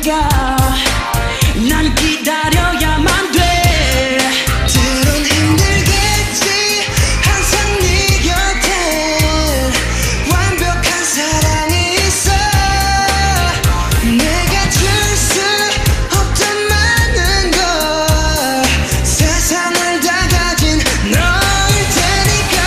테니까 난 기다려야만 돼. 때론 힘들겠지 항상 네 곁에 완벽한 사랑이 있어. 내가 줄 수 없던 많은 걸 세상을 다 가진 너일 테니까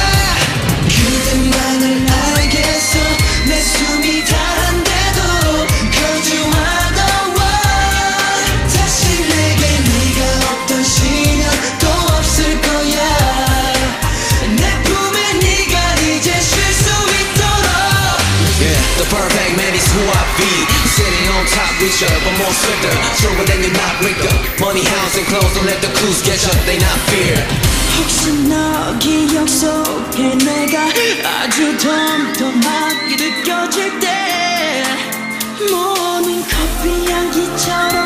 그대만을 알겠어. 내 숨이 다한데도 Cause you are the one. 다시 내게 네가 없던 시련 또 없을 거야. 내 품에 네가 이제 쉴 수 있도록. Yeah, the perfect man is who I be. Sitting on top with you, but more swifter, stronger than you're not weaker. Money, house, and clothes, don't let the clues catch up, they not fear. 혹시 너 기억 속에 내가 아주 덤덤하게 느껴질 때 모닝 커피 향기처럼